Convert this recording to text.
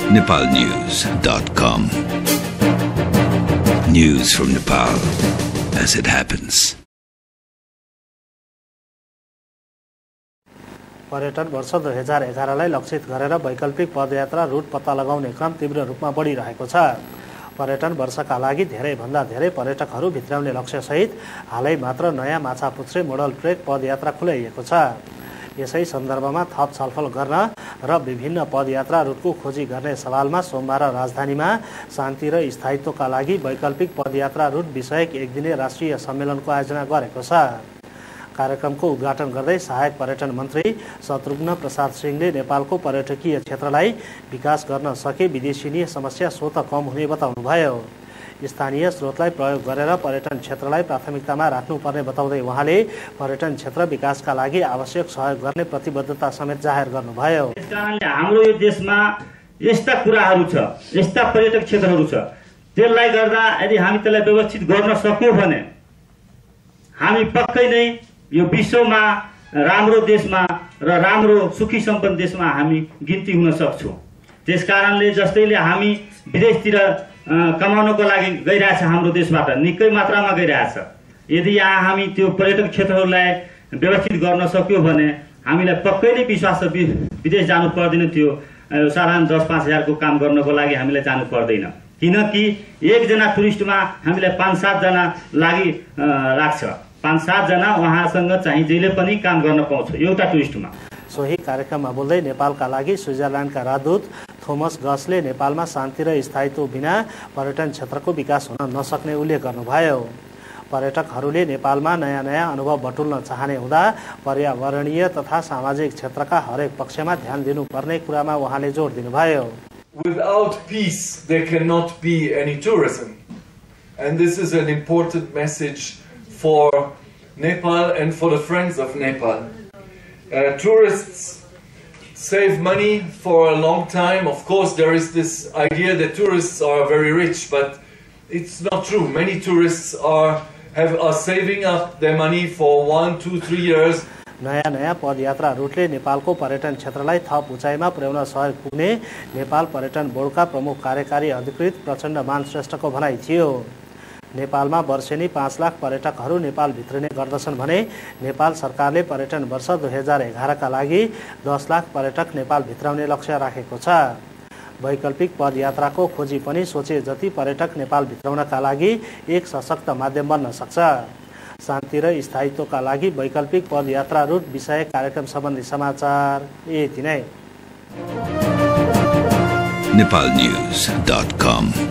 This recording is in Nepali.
nepalnews.com. News from Nepal as it happens. पर्यटन वर्ष 2011 लाई लक्षित गरेर वैकल्पिक पदयात्रा रुट पत्ता लगाउने क्रम तीव्र रूपमा बढिरहेको छ। पर्यटन वर्षका लागि धेरैभन्दा धेरै पर्यटकहरू भित्राउने लक्ष्यसहित हालै मात्र नयाँ माछापुच्छ्रे मोडल ट्रेक पदयात्रा खुलाइएको छ। यसै सन्दर्भमा थप छलफल गर्न र विभिन्न पदयात्रा रुटको खोजी गर्ने सवालमा सोमबार राजधानीमा शान्ति र स्थायित्वका लागि वैकल्पिक पदयात्रा रुट विषयक एकदिने राष्ट्रिय सम्मेलनको आयोजना गरेको छ। कार्यक्रमको उद्घाटन गर्दै सहायक पर्यटन मन्त्री शत्रुघ्न प्रसाद सिंहले नेपालको पर्यटकीय क्षेत्रलाई विकास गर्न सके विदेशिनीय समस्या स्वत कम हुने बताउनुभयो। स्थानीय स्रोतलाई प्रयोग गरेर पर्यटन क्षेत्रलाई प्राथमिकतामा राख्नुपर्ने बताउँदै उहाँले पर्यटन क्षेत्र विकासका लागि आवश्यक सहयोग गर्ने प्रतिबद्धता समेत जाहेर गर्नुभयो। यसकारणले हाम्रो यो देशमा यस्ता कुराहरू छ, यस्ता पर्यटक क्षेत्रहरू छ, त्यसलाई गर्दा यदि हामी त्यसलाई व्यवस्थित गर्न सक्यौं भने हामी पक्कै नै यो विश्वमा राम्रो देशमा र राम्रो सुखी सम्पन्न देशमा हामी गिन्ती हुन सक्छौं। त्यसकारणले जस्तैले हामी विदेशतिर कमाउनको लागि गइरहेछ, हाम्रो देशबाट निकै मात्रामा गइरहेछ। यदि यहाँ हामी त्यो पर्यटक क्षेत्रहरूलाई व्यवस्थित गर्न सक्यौं भने हामीलाई पक्कै नै विश्वास छ विदेश जानु पर्दैन। त्यो साधारण 10-5 हजारको काम गर्नको लागि हामीलाई जानु पर्दैन, किनकि एकजना टुरिस्टमा हामीलाई 5-7 जना लागि लाग्छ। 5-7 जना उहाँसँग चाहिँ जहिले पनि काम गर्न पाउँछ एउटा टुरिस्टमा। सोही कार्यक्रममा बोल्दै नेपालका लागि स्विजरल्यान्डका राजदूत थोमस गसले नेपालमा शान्ति र स्थायित्व बिना पर्यटन क्षेत्रको विकास हुन नसक्ने उल्लेख गर्नुभयो। पर्यटकहरूले नेपालमा नयाँ नयाँ अनुभव बटुल्न चाहने हुँदा पर्यावरणीय तथा सामाजिक क्षेत्रका हरेक पक्षमा ध्यान दिनुपर्ने कुरामा उहाँले जोड दिनुभयो। Without peace there cannot be any tourism, and this is an important message for Nepal and for the friends of Nepal. Tourists save money for a long time. Of course, there is this idea that tourists are very rich, but it's not true. Many tourists are saving up their money for 1, 2, 3 years. नयाँ पदयात्रा रुटले नेपालको पर्यटन क्षेत्रलाई थप उचाइमा पुर्याउन सहयोग पुग्ने नेपाल पर्यटन बोर्डका प्रमुख कार्यकारी अधिकृत प्रचण्ड मान श्रेष्ठको भनाइ थियो। नेपालमा वर्षेनी 5 लाख पर्यटकहरू नेपाल भित्रिने गर्दछन् भने नेपाल सरकारले पर्यटन वर्ष 2011 का लागि 10 लाख पर्यटक नेपाल भित्राउने लक्ष्य राखेको छ। वैकल्पिक पदयात्राको खोजी पनि सोचे जति पर्यटक नेपाल भित्राउनका लागि एक सशक्त माध्यम बन्न सक्छ। शान्ति र स्थायित्वका लागि वैकल्पिक पदयात्रा रुट विषय कार्यक्रम सम्बन्धी समाचार यति नै। nepalnews.com